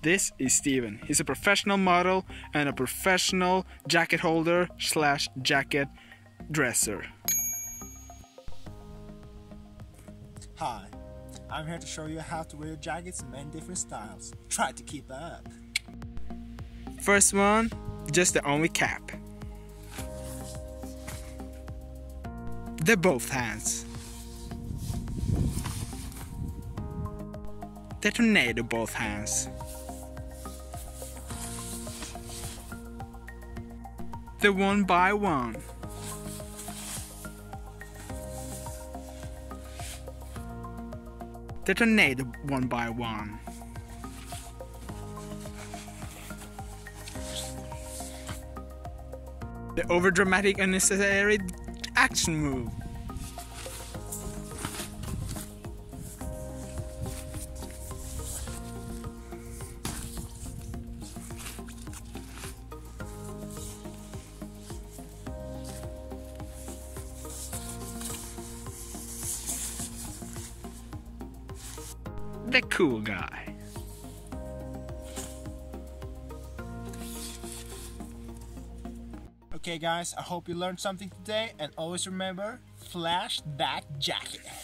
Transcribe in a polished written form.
This is Steven. He's a professional model and a professional jacket holder / jacket dresser. Hi, I'm here to show you how to wear jackets in many different styles. Try to keep up. First one, just the only cap. The both hands. The tornado both hands. The one by one. The tornado one by one. The overdramatic unnecessary action move. The cool guy. Okay guys, I hope you learned something today, and always remember, flash that jacket.